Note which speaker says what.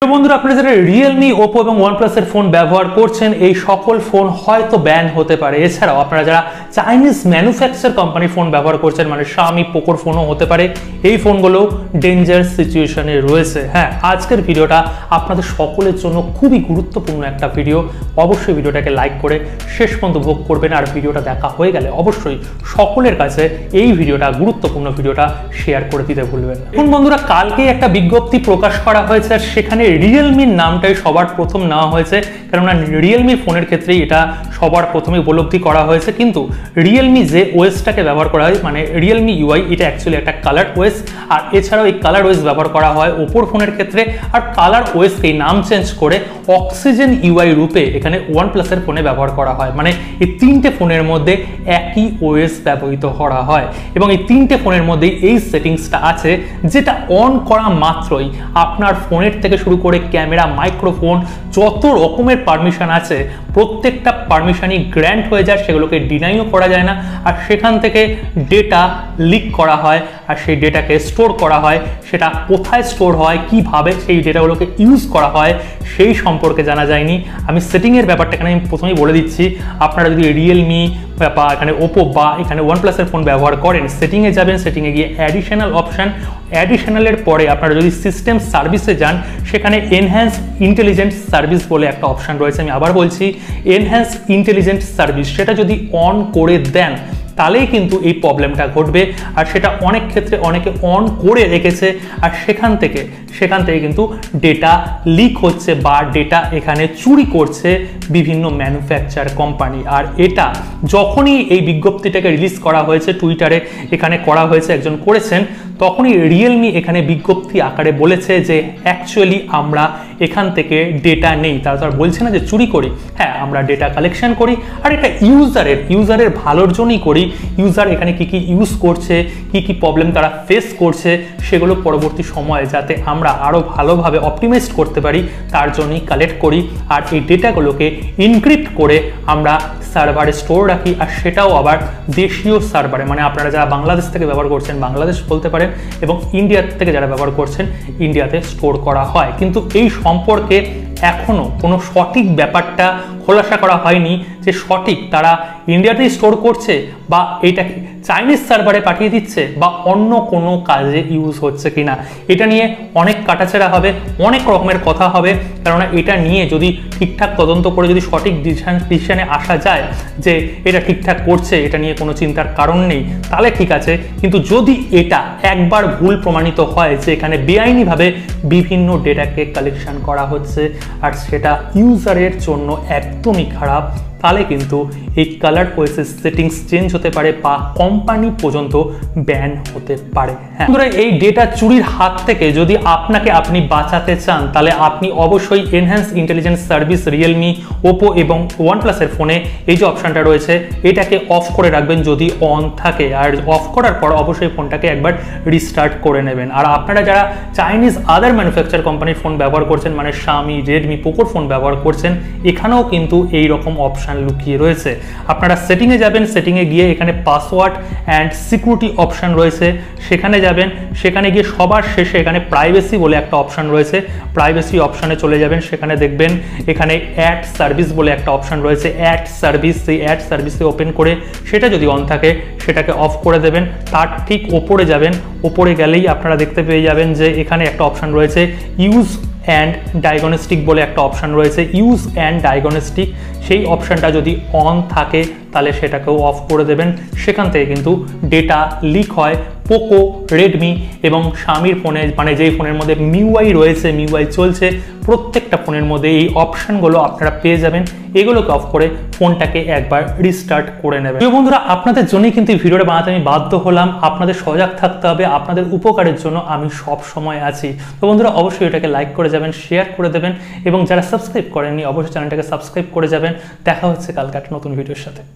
Speaker 1: তো বন্ধুরা আপনারা যারা রিয়েলমি ওপো এবং ওয়ানপ্লাস এর ফোন ব্যবহার করছেন এই সকল ফোন হয়তো ব্যান হতে পারে। এছাড়াও আপনারা যারা চাইনিজ ম্যানুফ্যাকচার কোম্পানির ফোন ব্যবহার করছেন মানে শাওমি পোকোর ফোনও হতে পারে, এই ফোনগুলো ডেঞ্জার সিচুয়েশনে রয়েছে। হ্যাঁ, আজকের ভিডিওটা আপনাদের সকলের জন্য খুবই গুরুত্বপূর্ণ একটা ভিডিও। অবশ্যই ভিডিওটাকে লাইক করে শেষ পর্যন্ত ভোগ করবেন, আর ভিডিওটা দেখা হয়ে গেলে অবশ্যই সকলের কাছে এই ভিডিওটা গুরুত্বপূর্ণ ভিডিওটা শেয়ার করে দিতে ভুলবেন না। এখন বন্ধুরা কালকে একটা বিজ্ঞপ্তি প্রকাশ করা হয়েছে, আর সেখানে রিয়েলমির নামটাই সবার প্রথম নেওয়া হয়েছে, কেননা রিয়েলমি ফোনের ক্ষেত্রেই এটা সবার প্রথমে উপলব্ধি করা হয়েছে। কিন্তু রিয়েলমি যে ওএসটাকে ব্যবহার করা হয় মানে রিয়েলমি ইউআই, এটা অ্যাকচুয়ালি একটা কালার ওএস, আর এছাড়াও এই কালার ওএস ব্যবহার করা হয় ওপোর ফোনের ক্ষেত্রে। আর কালার ওএসকে নাম চেঞ্জ করে অক্সিজেন ইউআই রূপে এখানে ওয়ানপ্লাসের ফোনে ব্যবহার করা হয়। মানে এই তিনটে ফোনের মধ্যে একই ওএস ব্যবহৃত করা হয়, এবং এই তিনটে ফোনের মধ্যেই এই সেটিংসটা আছে যেটা অন করা মাত্রই আপনার ফোনের থেকে শুরু করে ক্যামেরা, মাইক্রোফোন, যত রকমের পারমিশন আছে প্রত্যেকটা পারমিশনই গ্র্যান্ট হয়ে যায়, সেগুলোকে ডিনাইও করা যায় না। আর সেখান থেকে ডেটা লিক করা হয়, আর সেই ডেটাকে স্টোর করা হয়। সেটা কোথায় স্টোর হয়, কিভাবে সেই ডেটাগুলোকে ইউজ করা হয় সেই সম্পর্কে জানা যায়নি। আমি সেটিংয়ের ব্যাপারটা এখানে আমি প্রথমেই বলে দিচ্ছি। আপনারা যদি রিয়েলমি বা এখানে ওপো বা এখানে ওয়ানপ্লাসের ফোন ব্যবহার করেন, সেটিংয়ে যাবেন, সেটিংয়ে গিয়ে অ্যাডিশনাল অপশান, অ্যাডিশনালের পরে আপনারা যদি সিস্টেম সার্ভিসে যান, সেখানে এনহ্যান্স ইন্টেলিজেন্ট সার্ভিস বলে একটা অপশান রয়েছে। আমি আবার বলছি, এনহ্যান্স ইন্টেলিজেন্ট সার্ভিস, সেটা যদি অন করে দেন তাহলেই কিন্তু এই প্রবলেমটা ঘটবে। আর সেটা অনেক ক্ষেত্রে অনেকে অন করে রেখেছে, আর সেখান থেকে কিন্তু ডেটা লিক হচ্ছে বা ডেটা এখানে চুরি করছে বিভিন্ন ম্যানুফ্যাকচার কোম্পানি। আর এটা যখনই এই বিজ্ঞপ্তিটাকে রিলিজ করা হয়েছে, টুইটারে এখানে করা হয়েছে, একজন করেছেন, তখনই রিয়েলমি এখানে বিজ্ঞপ্তি আকারে বলেছে যে অ্যাকচুয়ালি আমরা এখান থেকে ডেটা নেই। তারা তো আর বলছে না যে চুরি করি, হ্যাঁ আমরা ডেটা কালেকশন করি, আর এটা ইউজারের ভালোর জন্যই করি। ইউজার এখানে কি ইউজ করছে, কি প্রবলেম তারা ফেস করছে, সেগুলো পরবর্তী সময়ে যাতে আমরা আরও ভালোভাবে অপটিমাইজ করতে পারি তার জন্যই কালেক্ট করি। আর এই ডেটাগুলোকে ইনক্রিপ্ট করে আমরা সার্ভারে স্টোর রাখি, আর সেটাও আবার দেশীয় সার্ভারে, মানে আপনারা যারা বাংলাদেশ থেকে ব্যবহার করছেন বাংলাদেশ বলতে পারেন, এবং ইন্ডিয়া থেকে যারা ব্যবহার করছেন ইন্ডিয়াতে স্টোর করা হয়। কিন্তু এই সম্পর্কে এখনো কোনো সঠিক ব্যাপারটা খোলাসা করা হয়নি যে সঠিক তারা ইন্ডিয়াতেই স্টোর করছে বা এইটাকে চাইনিজ সার্ভারে পাঠিয়ে দিচ্ছে বা অন্য কোনো কাজে ইউজ হচ্ছে কিনা। এটা নিয়ে অনেক কাটাছেড়া হবে, অনেক রকমের কথা হবে, কেননা এটা নিয়ে যদি ঠিকঠাক তদন্ত করে যদি সঠিক ডিসিশনে আসা যায় যে এটা ঠিকঠাক করছে, এটা নিয়ে কোনো চিন্তার কারণ নেই, তাহলে ঠিক আছে। কিন্তু যদি এটা একবার ভুল প্রমাণিত হয় যে এখানে বেআইনিভাবে বিভিন্ন ডেটাকে কালেকশন করা হচ্ছে আর সেটা ইউজারের জন্য একদমই খারাপ, তাহলে কিন্তু এই কালার ওএসএস সেটিংস চেঞ্জ হতে পারে বা কোম্পানি পর্যন্ত ব্যান হতে পারে। হ্যাঁ, এই ডেটা চুরির হাত থেকে যদি আপনি বাঁচাতে চান, তাহলে আপনি অবশ্যই enhance intelligence service Realme, Oppo এবং ওয়ানপ্লাসের ফোনে এই যে অপশনটা রয়েছে এটাকে অফ করে রাখবেন যদি অন থাকে। আর অফ করার পর অবশ্যই ফোনটাকে একবার রিস্টার্ট করে নেবেন। আর আপনারা যারা চাইনিজ আদার ম্যানুফ্যাকচার কোম্পানির ফোন ব্যবহার করছেন মানে শাওমি, রেডমি, পোকোর ফোন ব্যবহার করছেন, এখানেও কিন্তু এই রকম অপশন লুকিয়ে রয়েছে। আপনারা সেটিংয়ে যাবেন, সেটিংয়ে গিয়ে এখানে পাসওয়ার্ড অ্যান্ড সিকিউরিটি অপশন রয়েছে, সেখানে যাবেন, সেখানে গিয়ে সবার শেষে এখানে প্রাইভেসি বলে একটা অপশন রয়েছে, প্রাইভেসি অপশনে চলে যাবেন। সেখানে দেখবেন এখানে অ্যাড সার্ভিস বলে একটা অপশন রয়েছে, অ্যাড সার্ভিস, সেই অ্যাড সার্ভিসে ওপেন করে সেটা যদি অন থাকে সেটাকে অফ করে দেবেন। তার ঠিক ওপরে যাবেন, ওপরে গেলেই আপনারা দেখতে পেয়ে যাবেন যে এখানে একটা অপশন রয়েছে ইউজ অ্যান্ড ডায়াগনস্টিক বলে একটা অপশান রয়েছে, ইউজ অ্যান্ড ডায়াগনস্টিক। সেই অপশানটা যদি অন থাকে তাহলে সেটাকেও অফ করে দেবেন। সেখান থেকে কিন্তু ডেটা লিক হয় পোকো, রেডমি এবং শাওমির ফোনে, মানে যেই ফোনের মধ্যে মিউআই রয়েছে, মিউআই চলছে, প্রত্যেকটা ফোনের মধ্যে এই অপশানগুলো আপনারা পেয়ে যাবেন। এগুলোকে অফ করে ফোনটাকে একবার রিস্টার্ট করে নেবেন। প্রিয় বন্ধুরা, আপনাদের জন্যই কিন্তু এই ভিডিওটা বানাতে আমি বাধ্য হলাম। আপনাদের সজাগ থাকতে হবে, আপনাদের উপকারের জন্য আমি সব সময় আছি। তো বন্ধুরা অবশ্যই এটাকে লাইক করে যাবেন, শেয়ার করে দেবেন, এবং যারা সাবস্ক্রাইব করেননি অবশ্যই চ্যানেলটাকে সাবস্ক্রাইব করে যাবেন। দেখা হচ্ছে কালকে একটা নতুন ভিডিওর সাথে।